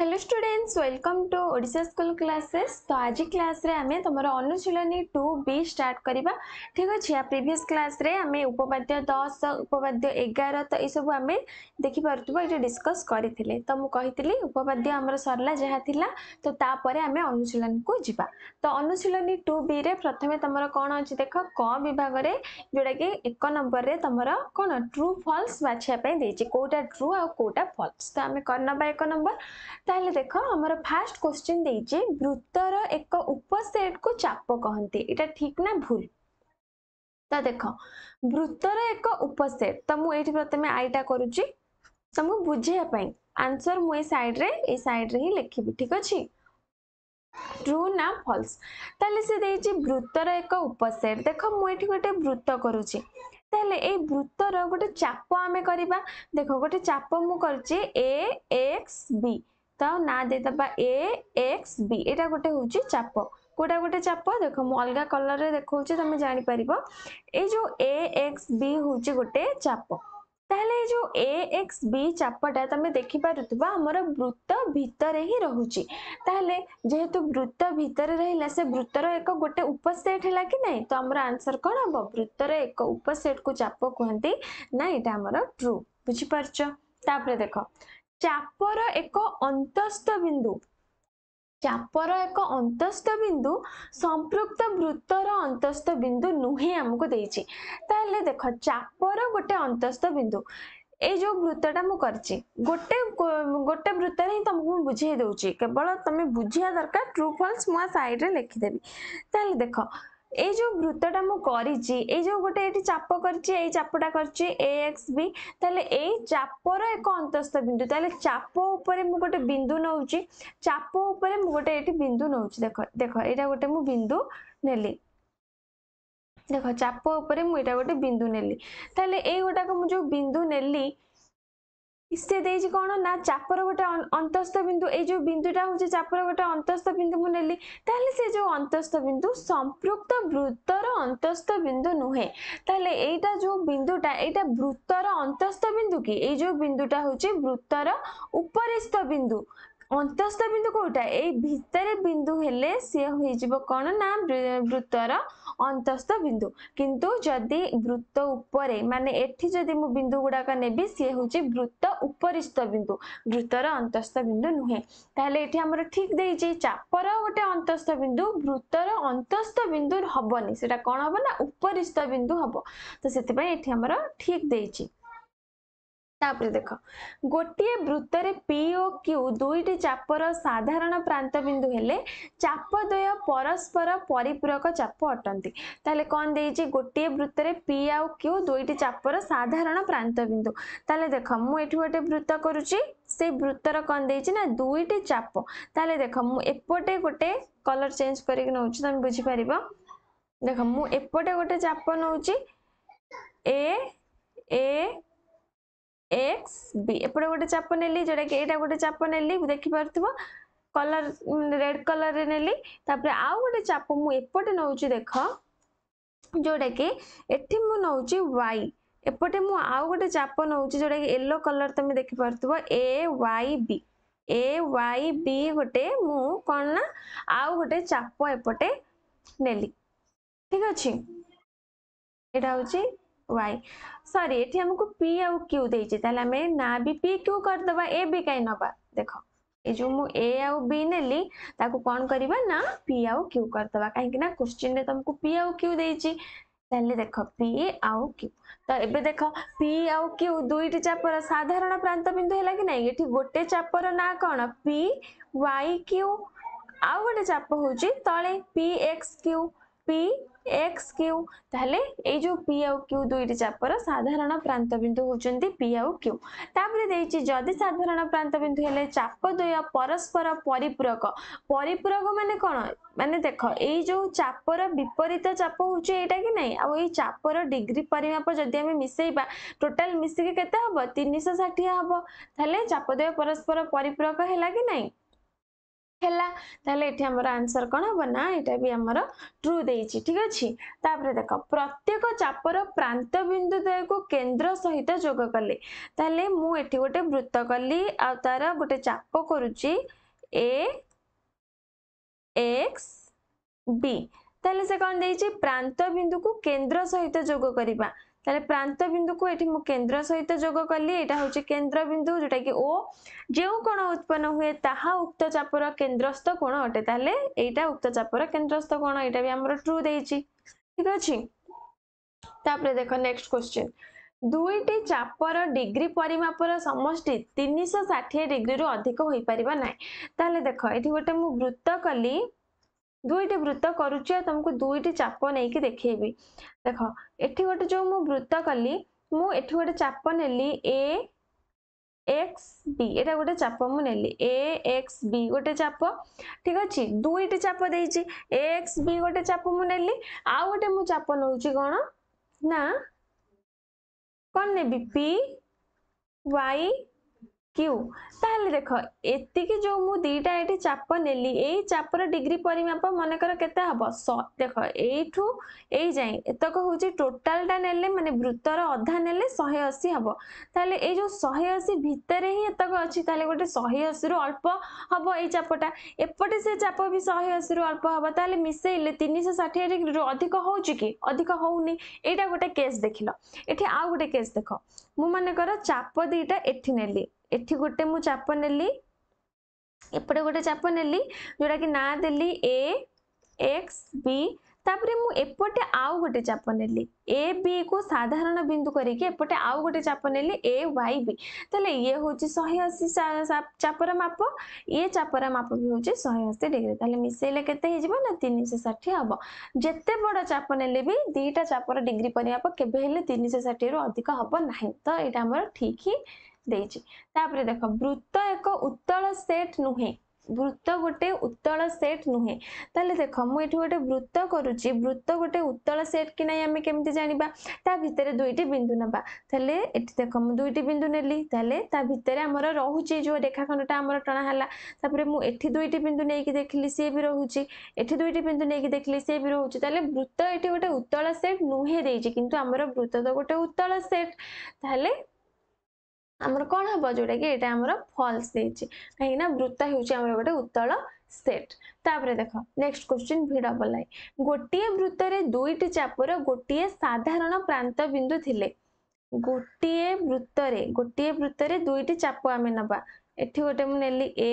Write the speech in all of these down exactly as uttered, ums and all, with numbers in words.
Hello students, welcome to Odisha school classes. तो आज class रे आमे तुम अनुशीलनी टू बी स्टार्ट करवा। ठीक अच्छे, या प्रीवियस क्लास रे आमे उपपाद्य दस उपपाद्य एगार तो सब आम देखी पार्थुब ये डिस्कस करथिले। तो मु कहितली उपपाद्य हमर सरला जहा थिला, तो तापरे आमे अनुशीलनी को जिबा। तो अनुशीलनी टू बी रे प्रथमे तमर कोन अछि देख, क विभाग रे जोडा कि एक नंबर रे तमर कोन ट्रू फॉल्स बाछिया पे देछि, कोटा ट्रू आ कोटा फॉल्स। तो आमे करनबा एक नंबर। ताहले देख हमर फास्ट क्वेश्चन देछि, वृत्तर एक उपसेट को चाप कहंती, एटा ठीक ना भूल? तो देख वृत्तर एक उपसेट, तो मु एठी प्रथमे आईटा करूची समु बुझिया पई। आंसर मु ए साइड रे ए साइड रे ही लिखिबी। ठीक अछि, ट्रू ना फॉल्स। ताले से देछि वृत्तर एक उपसेट। देख मु एठी गोटे वृत्त करूची, ताले ए वृत्तर गोटे चाप आमे करिबा। देखो गोटे चाप मु करची ए एक्स बी, तो ना दे दबा ए एक्स बी, एटा गोटे होची चाप। कोटा गोटे चाप देख मु अलगा कलर रे देखौची, तमे जानि परिबो। ए जो ए एक्स बी होची गोटे चाप। ताले जो ए एक्स बी चापटा तमे देखि पारुतबा हमर वृत्त भितरे ही रहूची। ताले जेहेतु वृत्त भितरे रहिला से वृत्तर एक गोटे उपसेट हैला कि नहीं, तो हमर आंसर कोन हबो? वृत्तर एक उपसेट को चाप कहंती ना, एटा हमर ट्रू। बुझि पारछ? तापरे देखो चापर एक अंतस्थ बिंदु, चापर एक अंतस्थ बिंदु संपृक्त वृत्तर अंतस्थ बिंदु नुहे हमको देछि। ताले देखो चापर गोटे अंतस्थ बिंदु, ए जो वृत्तटा मु करछि गोटे गोटे वृत्त रे तुमको बुझाई दउछि, केवल तमे बुझिया दरकार। ट्रू फॉल्स मु साइड रे लिखि देबी। ताले देखो ए जो वृत्तटा मु करिछि, ए जो गोटे एठी चाप करछि, ए चापटा करछि ए एक्स बी, ताले ए चापर एक अंतस्थ बिंदु, ताले चाप ऊपर मु गोटे बिंदु नउछि, चाप ऊपर मु गोटे एठी बिंदु नउछि। देखो देखो एटा गोटे मु बिंदु नेली, देखो चाप ऊपर मु एटा गोटे बिंदु नेली। ताले ए गोटा को मु जो बिंदु नेली इसे देछि कोन ना, चापर गोटे अंतस्थ बिंदु, ए जो बिंदुटा होछि चापर गोटे अंतस्थ बिंदु मु नेली। ताले से जो अंतस्थ बिंदु संपृक्त वृत्तर अंतस्थ बिंदु नुहे। ताले एटा जो बिंदुटा एटा वृत्तर अंतस्थ बिंदु की, ए जो बिंदुटा होछि वृत्तर उपरिस्थ बिंदु। अंतस्थ बिंदु कोटा ए भितरे बिंदु हेले से होई जिवो कोन ना, वृत्तर अंतस्थ बिंदु। किंतु जदि वृत्त उपरे माने एठी जदि मु बिंदु गुडा का नेबी, से होछि वृत्त उपरिस्थ बिंदु, वृत्तर अंतस्थ बिंदु नुहे। ताले एठी हमर ठीक देछि चापर गोटे अंतस्थ बिंदु, वृत्तर अंतस्थ बिंदु हबनी, सेटा कोन हबो ना उपरिस्थ बिंदु हबो। तो सेति पय एठी हमर ठीक देछि। तापरे देखो गोटे वृत्तरे पी और क्यू दुईटी चापर साधारण प्रांत बिंदु हेले चाप द्वय परस्पर परिपूरक चाप अटंती। ताले कौन देछि, गोटे वृत्तरे पी और क्यू दुईटी चापर साधारण प्रांत बिंदु। ताले देखो मु एठी गोटे वृत्त करूची, से वृत्तर कौन देछि ना दुईटी चाप। ताले देखो मु एपटे गोटे कलर चेंज करिक नउची, तमे बुझि परिबो। देखो मु एपटे गोटे चाप नउची ए ए एक्स बी, एपटे गोटे चाप नेली, जोटा कि एटा गोटे चाप नेली, देखि पारथुबो कलर रेड कलर रे नेली। तापरे आउ गोटे चाप मु एपटे नउची, देखो जोटा कि एठी मु नउची वाई, एपटे मु आउ गोटे चाप नउची जोटा कि येलो कलर तमे देखि पारथुबो A Y B, A Y B गोटे मु कोन ना आउ गोटे चाप एपटे नेली। ठीक अछि, एटा होची y, सॉरी एठी हमको p और q देछि, ताले हमें ना भी p q कर दबा, a भी काई नबा। देखो ए जो मु a और b नेली ताको कोन करबा ना p और q कर दबा, काहे कि ना क्वेश्चन रे तुमको p और q देछि। ताले देखो p और q, तो एबे देखो p और q दुईटी चापर साधारण प्रांत बिंदु हैला कि नहीं। एठी गोटे चापर ना कोन p y q, आउ गोटे चाप होची तळे p x q, p x q। ताले ए जो p और q दुईटी चापर साधारण प्रांत बिंदु होचंती p और q। तापरे देछि जदि साधारण प्रांत बिंदु हेले चाप द्वय परस्पर परिपूरक, परिपूरक माने कोन माने देखो ए जो चापर विपरीत चाप होची एटा कि नहीं, आ ए चापर डिग्री परिमाप जदि हमें मिसेइबा टोटल मिसी के केते हबो तीन सौ साठ हबो। ताले चाप द्वय परस्पर परिपूरक हैला कि नहीं हैला। ताले एठी हमर आंसर कोन हबो ना, एटा भी हमर ट्रू देछि। ठीक अछि, तापरे देखो प्रत्येक चापर प्रांत बिंदु द्वय को केंद्र सहित जोग कले। ताले मु एठी गोटे वृत्त कली आ तारा गोटे चाप करूची, ए एक्स बी ताले से कौन देइछि प्रांत बिंदु को केंद्र सहित जोग करिबा ताले प्रांत बिंदु को एठी मु केंद्र सहित जोग कली एटा होछि केंद्र बिंदु जोटा कि ओ जेउ कोण उत्पन्न हुए ताहा उक्त चापर केंद्रस्थ कोण अटे ताले एटा उक्त चापर केंद्रस्थ कोण एटा भी हमर ट्रू देइछि ठीक अछि तापरे देखो नेक्स्ट क्वेश्चन दुईटी चापर डिग्री परिमापर समष्टि तीन सौ साठ डिग्री रु अधिक होई परिबा नै ताले देखो एठी गोटे मु वृत्त कली दुईटी वृत्त करूची तुमको दुईटी चाप नहीं कि देखेबी देख एठी गोटे जो मु वृत्त कली मु एठी गोटे चाप नेली ए एक्स बी एटा गोटे चाप मु नेली ए एक्स बी गोटे चाप ठीक अछि दुईटी चाप देइची ए एक्स बी गोटे चाप मु नेली आ गोटे मु चाप नउची कोन ना कोन नेबी पी वाई क्यू ताहले देख एतिकी जो मु दीटा एठी चाप नेली एई चापर डिग्री परिमाप मन कर केते हबो देख एठू एई जाई एतक होची टोटल टा नेले माने वृत्तर अधा नेले एक सौ अस्सी हबो ताहले ए जो एक सौ अस्सी भितरे ही एतक अछि ताहले गोटे एक सौ अस्सी रु अल्प हबो एई चापटा एपटे से चाप भी एक सौ अस्सी रु अल्प हबो ताहले मिसेइले तीन सौ साठ डिग्री रु अधिक होउची कि अधिक होउनी एटा गोटे केस देखिलो एठी आ गोटे केस देख मु माने कर चाप दीटा एठी नेली एठी गोटे मु चाप नेली एपटे गोटे चाप नेली जोटा कि ना देली ए एक्स बी तापरे मु एपटे आउ गोटे चाप नेली ए बी को साधारण बिंदु करिके एपटे आउ गोटे चाप नेली ए वाई बी तले ये होची एक सौ अस्सी चापर माप ये चापर माप भी होची एक सौ अस्सी डिग्री तले मिसेले केते हे जिवो ना तीन सौ साठ हबो जेते बड़ चाप नेले भी दीटा चापर डिग्री परिमाप केबे हेले तीन सौ साठ रु अधिक हबो नाही तो एटा हमर ठीक ही देइछि तापरे देखो वृत्त एक उत्तल सेट नुहे वृत्त गोटे उत्तल सेट नुहे ताले देखो मु एठी गोटे वृत्त करूची वृत्त गोटे उत्तल सेट कि नै हमें केमति जानिबा ता भितरे दुईटी बिंदु नबा ताले एठी देखो मु दुईटी बिंदु नेली ताले ता भितरे हमर रहूची जो रेखाखंडटा हमर टणा हला तापरे मु एठी दुईटी बिंदु नै कि देखली से भी रहूची एठी दुईटी बिंदु नै कि देखली से भी रहूची ताले वृत्त एठी गोटे उत्तल सेट नुहे देइछि किंतु हमर वृत्त तो गोटे उत्तल सेट ताले हमर कोन हबो जोटा कि एटा हमर फॉल्स देछि काहे ना वृत्त हेउची हमर गोटे उत्तल सेट तापरे देखो नेक्स्ट क्वेश्चन भी डबल आई गोटिए वृत्त रे दुईटी चापर गोटिए साधारण प्रांत बिंदु थिले गोटिए वृत्त रे गोटिए वृत्त रे दुईटी चाप आमे नबा एठी गोटे मु नेली ए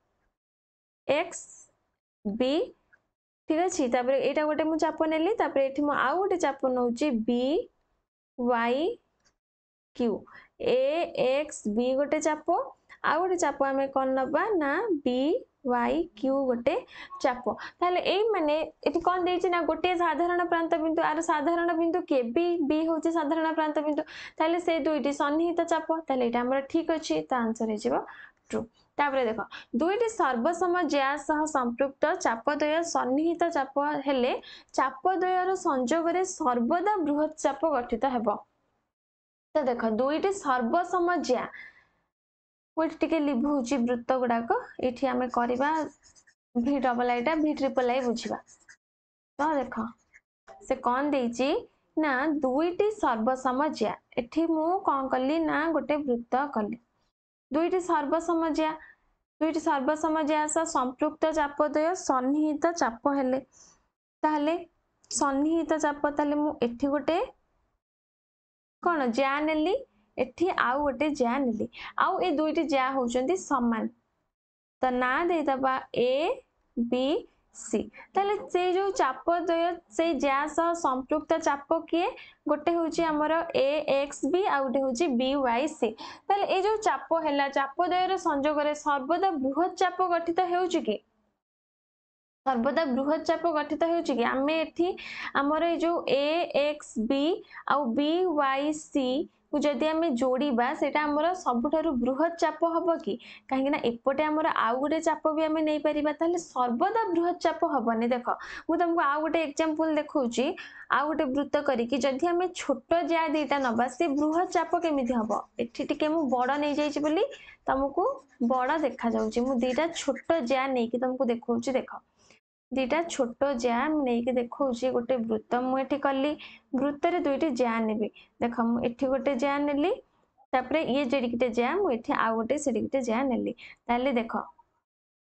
एक्स बी ठीक अछि तापरे एटा गोटे मु चाप नेली तापरे एठी मु आ गोटे चाप नउची B Y Q A X B गोटे चाप आ गोटे चाप आमे कोन नबा ना बी वाई क्यू गोटे चाप ताले एई माने एठी कोन देइछि ना गोटे साधारण प्रांत बिंदु आर साधारण बिंदु के बी बी होछि साधारण प्रांत बिंदु ताले से दुईटी सन्निहित चाप ताले एटा हमर ठीक अछि त आंसर हे जिवो ट्रू तापरे देखो दुईटी सर्वसम ज्या सह संपृक्त चापद्वय सन्निहित चाप हेले चापद्वयर संयोग रे सर्वदा बृहत चाप गठित हेबो तो देख दुईटी सर्वसम ज्या वेट टिके लिभुची वृत्त गुडाक एठी आमे करबा भी डबल आईटा भी ट्रिपल आई बुझिबा तो देख से कोन देइची ना दुईटी सर्वसम ज्या एठी मु कोन कली ना गोटे वृत्त कली दुईटी सर्वसम ज्या दुईटी सर्वसम ज्या स संपृक्त चापद्वय सन्निहित चाप हेले ताले सन्निहित चाप ताले मु एठी गोटे कोन ज्या नेली एठी आउ गोटे ज्या नेली आउ ए दुईटी ज्या होचंती समान त ना दे दबा ए बी सी ताले से जो चाप द्वय से ज्या सह संपृक्त चाप किए गोटे होची हमर ए एक्स बी आ गोटे होची बी वाई सी ताले ए जो चाप हैला चाप द्वयर संयोग रे सर्वदा बृहत चाप गठित हेउची कि सर्वदा बृहत चाप गठित हेउची कि आमे एठी हमर ए जो ए एक्स बी आ बी वाई सी को जदि आमे जोड़ीबा सेटा हमर सबुठारु बृहत चाप हबो कि काहे ना एपटे हमर आउ गोटे चाप भी आमे नै परिबा ताले सर्वदा बृहत चाप हबनी देखो मु तुमको आउ गोटे एग्जांपल देखौची आउ गोटे वृत्त करी कि जदि आमे छोट ज्या दीटा नबा से बृहत चाप केमिति हबो एठी टिके मु बड़ नै जाईची बोली तुमको बड़ देखा जाउची मु दीटा छोट ज्या नै कि तुमको देखौची देखो दीटा छोट ज्या नै कि देखौची गोटे वृत्त मु एठी कल्ली वृत्त रे दुईटी ज्या नेबी देखो मु एठी गोटे ज्या नेली तापरे ये जेडिकिटे ज्या मु एठी आ गोटे सेडिकिटे ज्या नेली ताले देखो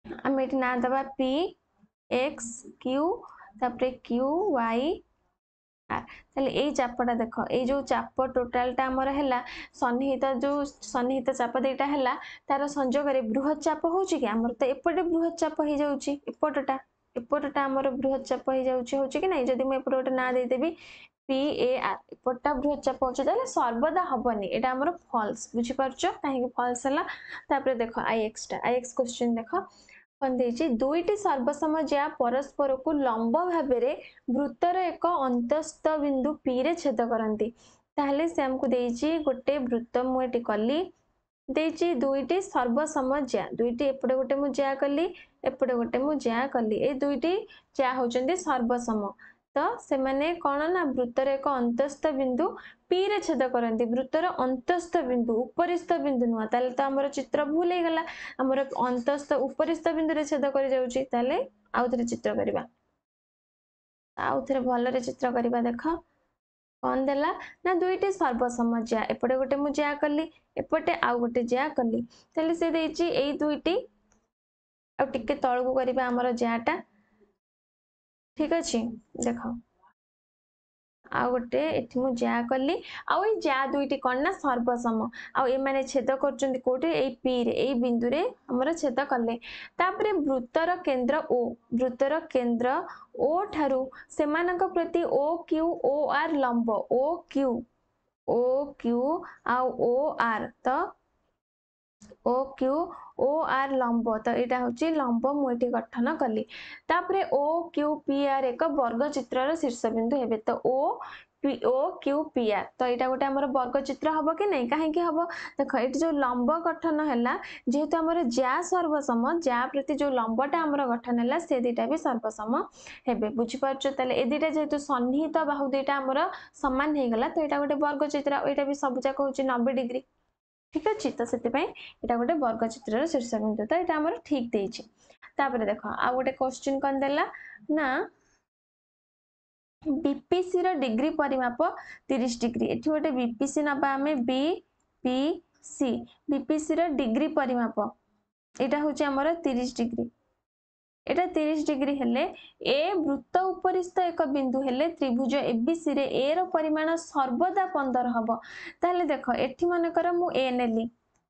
आम ये ना दबा पी एक्स क्यू तापर क्यू वाई आर ताले ए चापटा देख ये जो चाप टोटालटा आमर है सन्निहित जो सन्निहित चाप दुईटा है तार संजोग बृहत चाप हो आमर तो एपटे बृहत चाप हो जाऊँगी एपटटा एपटटा आमर बृहत चाप हो जाऊँगी कि नहीं जदि मुझे गोटे ना देदेवी पी ए आर एपटा बृहत चाप हो सर्वदा हेनी यहाँ आमर फल्स बुझीपार कहीं फल्स है देख आई एक्सटा आई एक्स क्वेश्चन देख कौन देछि दुईटी सर्वसम ज्या परस्पर को लंब भाव वृत्तर एक अंतस्थ बिंदु पी रे छेद करती ताहले से हमको देछि गोटे वृत्त मुझे कली देछि दुईटी सर्वसम ज्या दुईटी एपटे गोटे मु ज्या कली एपटे गोटे मु ज्या कली ए दुईटी ज्या होचंदी सर्वसम तो से माने कौन ना वृत्तर एक अंतस्थ बिंदु पी रे छेद करती वृत्तर अंतस्थ बिंदु उपरिस्थ बिंदु नुआ ताले तो आमर चित्र भूल हो गला आमर अंतस्थ उपरिस्थ बिंदु रे छेद कर जाउची ताले आउ थरे चित्र करबा आउ थरे भलरे चित्र करबा देख कौन देला ना दुईटी सर्वसम ज्या एपटे गोटे मु ज्या कली एपटे आउ गोटे ज्या कली ताले से देछि एई दुईटी आ टिके तळकु करबा आमर ज्याटा ठीक अछि देख आ गोटे एठी मु ज्या कली आउ ए ज्या दुईटी कोन ना सर्वसम आउ ए माने छेद करचंदी कोठी ए पी रे ए बिंदु रे हमर छेद कले तापरे वृत्तर केंद्र ओ वृत्तर केंद्र ओ ठारू सेमानक प्रति ओ क्यू ओ आर लंब ओ क्यू ओ क्यू आउ ओ आर तो ओ क्यू ओ आर लंब तो यहाँ हूँ लंब मुझे गठन कली तापरे ओ क्यू पी आर एक वर्ग चित्र शीर्ष बिंदु हे तो O P O Q P R तो यहाँ गोटे आम वर्ग चित्र हम कि नहीं कहीं हम देख ये जो लंब गठन है जेहेतु आम ज्या सर्वसम ज्या प्रति जो लंबटा आम गठन है से दुटा भी सर्वसम हे बुझीपार ए दुटा जेहेतु सन्निहित बाहु दुटा आम सामान हो गला तो यहाँ गोटे वर्ग चित्र यहाँ भी सबूक हूँ नब्बे डिग्री ठीक अच्छे तो से यहाँ गोटे वर्ग चित्र शीर्ष बिंदु तो यहाँ आम ठीक देछि तापर देख आ गोटे क्वेश्चन कौन देला ना बीपीसी रो डिग्री परिमाप तीस डिग्री एठी गोटे बीपीसी नबा आमे बीपीसी बीपीसी रो डिग्री परिमाप एटा होची हमर तीस डिग्री एटा तीस डिग्री हेले ए वृत्त उपरिस्थ एक बिंदु हेले त्रिभुज एबीसी रे ए रो परिमाण सर्वदा पंद्रह हबो ताले देख एठी मन कर मु ए नेली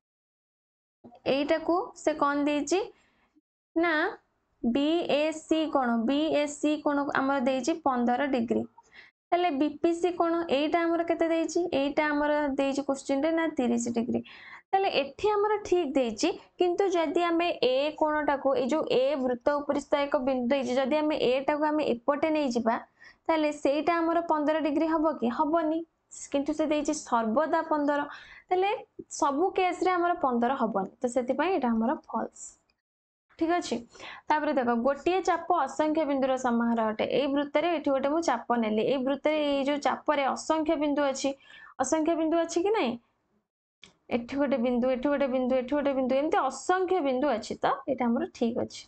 एटा को से कोन देछि ना बीएसी कोण बीएसी कोण हमर देछि पंद्रह डिग्री ताले बीपीसी कोण एटा हमर केते देछि एटा हमर देछि क्वेश्चन रे ना तीस डिग्री ताले एठी हमर ठीक देछि किंतु जदि हमें ए कोणटा को ए जो ए वृत्त उपरिस्थ एक बिंदु देछि जदि हमें एटा को हमें एपटे नै जिबा ताले सेटा हमर पंद्रह डिग्री हबो कि हबोनी किंतु से देछि सर्वदा पंद्रह ताले सबु केस रे हमर पंद्रह हबोनी तो सेति पई एटा हमर फॉल्स ठीक अच्छे तापर देख गोटे चाप असंख्य बिंदुर समाहार अटे ए वृत्त ये गोटे मु चाप नेली ए वृत्त ये जो चापरे असंख्य बिंदु अच्छी असंख्य बिंदु अच्छी कि नहीं एठी गोटे बिंदु एठी गोटे बिंदु एठी गोटे बिंदु एमती असंख्य बिंदु अच्छी तो यहाँ हमर ठीक अच्छे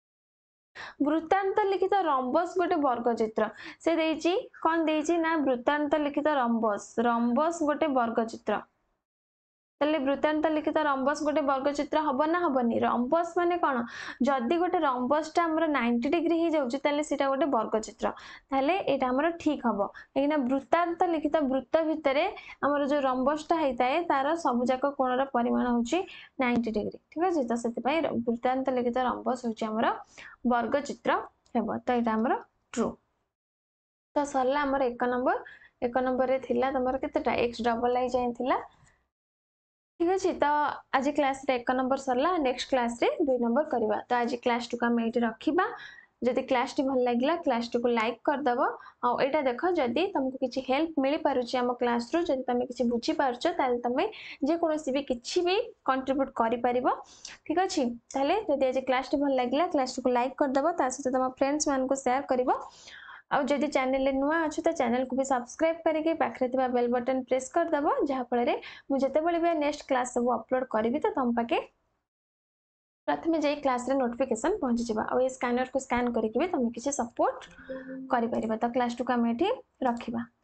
वृत्तांत लिखित रंबस गोटे वर्ग चित्र से देछि कौन देछि ना वृत्तांत लिखित रंबस रंबस गोटे वर्ग चित्र ताले वृत्तांत लिखित रंबस गोटे वर्ग चित्र हब ना हबनी रंबस माने कौन जदि गोटे रंबसटा हमर नब्बे डिग्री हो जाउची ताले सेटा गोटे वर्ग चित्र ताले एटा हमर ठीक हबो लेकिन वृत्तांत लिखित वृत्त भितरे हमर जो रंबसटा हेताए तार सब जाक कोणर परिमाण होची नब्बे डिग्री ठीक अछि तो सेति पई वृत्तांत लिखित रंबस होची हमर वर्ग चित्र हेबो तो एटा हमर ट्रू तो सरला हमर एक नंबर एक नंबर रे थिला तमर केतेटा x डबल आई जाय थिला ठीक अच्छे तो आज क्लास रे एक नंबर सरला नेक्स्ट क्लास रे दुई नंबर करवा तो आज क्लास टू हम ये रखा जदि क्लास टी भल लगे क्लास टी को लाइक करदेव आउ यहाँ देख जदि तुमको किसी हेल्प मिल पारुची आम क्लास रू जदि तुम किसी बुझी पार्छ ताले तुम जेकोसी भी किसी भी कंट्रीब्यूट कर ठीक अच्छे ताले जदि आज क्लास टी भल लगे क्लास टी को लाइक करदेव ता सहित तुम फ्रेंड्स मान को शेयर कर आउ जदि चैनल रे नुआ अच्छु तो चैनल को भी सब्सक्राइब करके पाखरे थिबा बेल बटन प्रेस कर दबो जहा फळे मु जते बळे भी नेक्स्ट क्लास सब अपलोड करबी तो तुम पाके प्रथमे जे क्लास रे नोटिफिकेशन पहुंची जिबा आ ए स्कैनर को स्कैन करके भी तुम किसी सपोर्ट करि परिबा तो क्लास टू का हम एठी रखिबा।